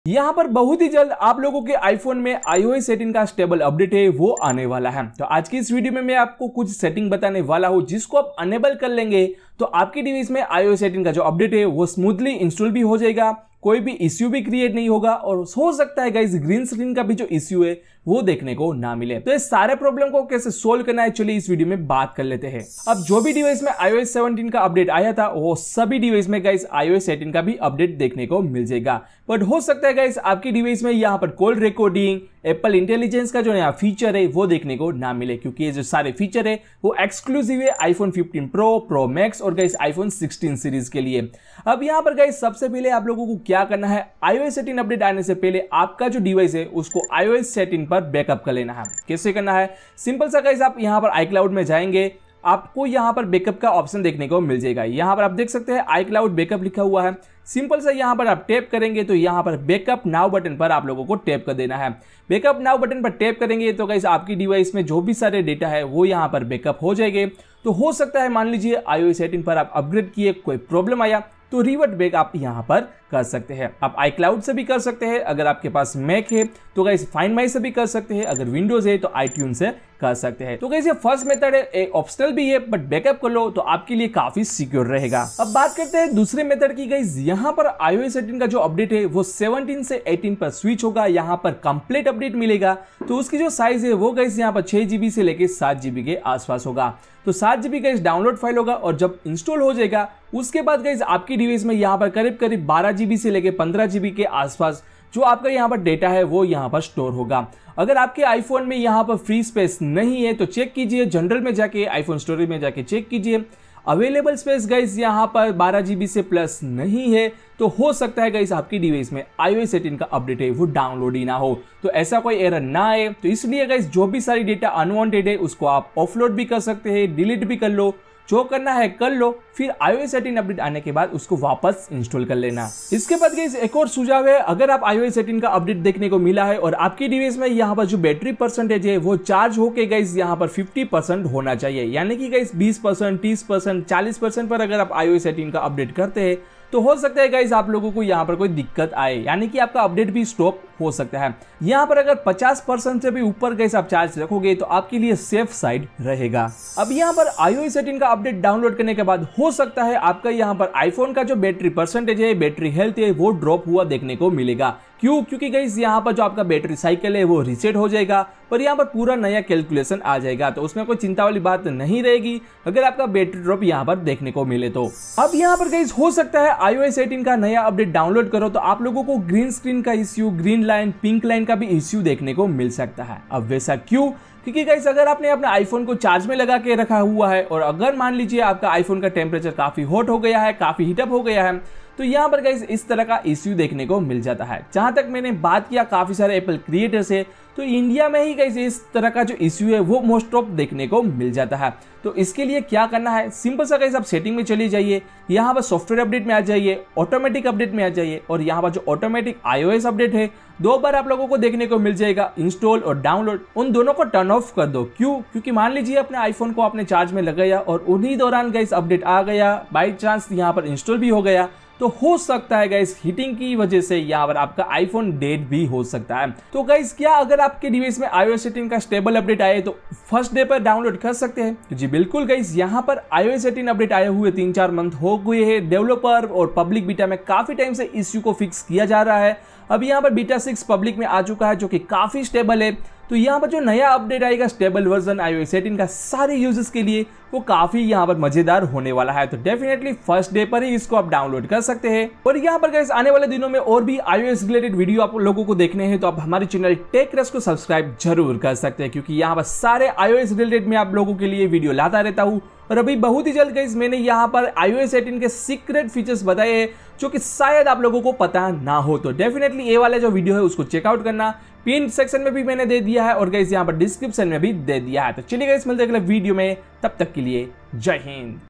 यहाँ पर बहुत ही जल्द आप लोगों के आईफोन में iOS 18 का स्टेबल अपडेट है वो आने वाला है। तो आज की इस वीडियो में मैं आपको कुछ सेटिंग बताने वाला हूँ जिसको आप अनेबल कर लेंगे तो आपकी डिवाइस में iOS 18 का जो अपडेट है वो स्मूथली इंस्टॉल भी हो जाएगा, कोई भी इश्यू भी क्रिएट नहीं होगा और हो सकता है गाइस ग्रीन स्क्रीन का भी जो इश्यू है वो देखने को ना मिले। तो इस सारे प्रॉब्लम को कैसे सोल्व करना है चलिए इस वीडियो में बात कर लेते हैं। अब जो भी डिवाइस में iOS 17 का अपडेट आया था वो सभी डिवाइस में गाइस iOS 18 का भी अपडेट देखने को मिल जाएगा। बट हो सकता है गाइस आपकी डिवाइस में यहाँ पर कॉल रिकॉर्डिंग, एप्पल इंटेलिजेंस का जो नया फीचर है वो देखने को ना मिले, क्योंकि ये जो सारे फीचर है वो एक्सक्लूसिव है आईफोन 15 प्रो, प्रो मैक्स और गाइस आईफोन 16 सीरीज के लिए। अब यहाँ पर गाइस सबसे पहले आप लोगों को क्या करना है, iOS 18 अपडेट आने से पहले आपका जो डिवाइस है उसको iOS 17 पर बैकअप कर लेना है। कैसे करना है, सिंपल सा गाइस आप यहाँ पर iCloud में जाएंगे, आपको यहाँ पर बैकअप का ऑप्शन देखने को मिल जाएगा। यहाँ पर आप देख सकते हैं iCloud बैकअप लिखा हुआ है। सिंपल सा यहाँ पर आप टैप करेंगे तो यहाँ पर बैकअप नाउ बटन पर आप लोगों को टैप कर देना है। बैकअप नाउ बटन पर टैप करेंगे तो गाइस आपकी डिवाइस में जो भी सारे डेटा है वो यहाँ पर बैकअप हो जाएंगे। तो हो सकता है मान लीजिए iOS 18 पर आप अपग्रेड किए, कोई प्रॉब्लम आया तो रिवर्ट बैक आप यहाँ पर कर सकते हैं। आप iCloud से भी कर सकते हैं, अगर आपके पास मैक है तो गाइस फाइंड माई से भी कर सकते हैं, अगर विंडोज है तो iTunes से कर सकते हैं। तो गाइस ये फर्स्ट मेथड है, एक ऑप्शनल भी है बट बैकअप कर लो तो आपके लिए काफी सिक्योर रहेगा। अब बात करते हैं दूसरे मेथड की। गाइस यहाँ पर iOS 18 का जो अपडेट है वो 17 से 18 पर स्विच होगा, यहाँ पर कंप्लीट अपडेट मिलेगा। तो उसकी जो साइज है वो गाइस यहाँ पर 6 GB से लेके 7 GB के आसपास होगा। तो 7 GB गाइस डाउनलोड फाइल होगा और जब इंस्टॉल हो जाएगा उसके बाद गाइस आपकी डिवाइस में यहाँ पर करीब 12 GB से लेके 15 GB के आसपास जो आपका यहाँ पर डेटा है वो यहाँ पर स्टोर होगा। अगर आपके आईफोन में यहाँ पर फ्री स्पेस नहीं है तो चेक कीजिए, जनरल में जाके आईफोन स्टोरेज में जाके चेक कीजिए। अवेलेबल स्पेस गाइस यहाँ पर 12 GB से प्लस नहीं है तो हो सकता है गाइस आपकी डिवाइस में iOS 18 का अपडेट है वो डाउनलोड ही ना हो। तो ऐसा कोई एरर ना आए तो इसलिए गाइस जो भी सारी डेटा अनवांटेड है उसको आप ऑफलोड भी कर सकते हैं, डिलीट भी कर लो, जो करना है कर लो, फिर iOS 18 अपडेट आने के बाद उसको वापस इंस्टॉल कर लेना। इसके बाद गाइस एक और सुझाव है, अगर आप iOS 18 का अपडेट देखने को मिला है और आपकी डिवाइस में यहाँ पर जो बैटरी परसेंटेज है वो चार्ज होके गाइस यहाँ पर 50% होना चाहिए, यानी कि गाइस 20%, 30%, 40% पर अगर आप iOS 18 का अपडेट करते हैं तो हो सकता है गाइस आप लोगों को यहाँ पर कोई दिक्कत आए, यानी कि आपका अपडेट भी स्टॉप हो सकता है। यहाँ पर अगर 50% से भी ऊपर गाइस आप चार्ज रखोगे तो आपके लिए सेफ साइड रहेगा। अब यहाँ पर iOS 18 का अपडेट डाउनलोड करने के बाद हो सकता है आपका यहाँ पर आईफोन का जो बैटरी परसेंटेज है, बैटरी हेल्थ है वो ड्रॉप हुआ देखने को मिलेगा। क्यों? क्योंकि गाइस यहाँ पर जो आपका बैटरी साइकिल है वो रीसेट हो जाएगा और यहाँ पर पूरा नया कैलकुलेशन आ जाएगा। तो उसमें कोई चिंता वाली बात नहीं रहेगी अगर आपका बैटरी ड्रॉप यहाँ पर देखने को मिले तो। अब यहाँ पर गाइस हो सकता है iOS 18 का नया अपडेट डाउनलोड करो तो आप लोगों को ग्रीन स्क्रीन का issue, green line, pink line का भी इश्यू देखने को मिल सकता है। अब वैसा क्यों? क्योंकि गाइस अगर आपने अपने आईफोन को चार्ज में लगा के रखा हुआ है और अगर मान लीजिए आपका आईफोन का टेम्परेचर काफी हॉट हो गया है, काफी हीटअप हो गया है तो यहाँ पर गाइस इस तरह का इश्यू देखने को मिल जाता है। जहां तक मैंने बात किया काफी सारे एप्पल क्रिएटर्स है तो इंडिया में ही गाइस इस तरह का जो इश्यू है वो मोस्ट ऑफ देखने को मिल जाता है। तो इसके लिए क्या करना है, सिंपल सा गाइस आप सेटिंग में चले जाइए, यहाँ पर सॉफ्टवेयर अपडेट में आ जाइए, ऑटोमेटिक अपडेट में आ जाइए और यहाँ पर जो ऑटोमेटिक iOS अपडेट है 2 बार आप लोगों को देखने को मिल जाएगा, इंस्टॉल और डाउनलोड, उन दोनों को टर्न ऑफ कर दो। क्यों? क्योंकि मान लीजिए अपने आईफोन को आपने चार्ज में लगाया और उन्हीं दौरान गाइस अपडेट आ गया, बाई चांस यहाँ पर इंस्टॉल भी हो गया तो हो सकता है गाइस हीटिंग की वजह से यहाँ पर आपका आईफोन डेड भी हो सकता है। तो गाइस क्या अगर आपके डिवाइस में iOS 18 का स्टेबल अपडेट आए तो फर्स्ट डे पर डाउनलोड कर सकते हैं? तो जी बिल्कुल गाइस, यहाँ पर iOS 18 अपडेट आए हुए 3-4 मंथ हो गए हैं। डेवलपर और पब्लिक बीटा में काफी टाइम से इश्यू को फिक्स किया जा रहा है। अब यहाँ पर बीटा 6 पब्लिक में आ चुका है जो कि काफी स्टेबल है। तो यहाँ पर जो नया अपडेट आएगा स्टेबल वर्जन iOS 18 का सारे यूजर्स के लिए वो काफी यहाँ पर मजेदार होने वाला है। तो डेफिनेटली फर्स्ट डे पर ही इसको आप डाउनलोड कर सकते हैं। और यहाँ पर गाइस आने वाले दिनों में और भी iOS रिलेटेड वीडियो आप लोगों को देखने हैं तो आप हमारे चैनल टेक रस को सब्सक्राइब जरूर कर सकते हैं, क्योंकि यहाँ पर सारे iOS रिलेटेड में आप लोगों के लिए वीडियो लाता रहता हूँ। और अभी बहुत ही जल्द गाइस मैंने यहाँ पर iOS 18 के सीक्रेट फीचर्स बताए हैं जो कि शायद आप लोगों को पता ना हो। तो डेफिनेटली ये वाला जो वीडियो है उसको चेकआउट करना, पिन सेक्शन में भी मैंने दे दिया है और गाइस यहाँ पर डिस्क्रिप्शन में भी दे दिया है। तो चलिए गाइस मिलते हैं अगले वीडियो में, तब तक के लिए जय हिंद।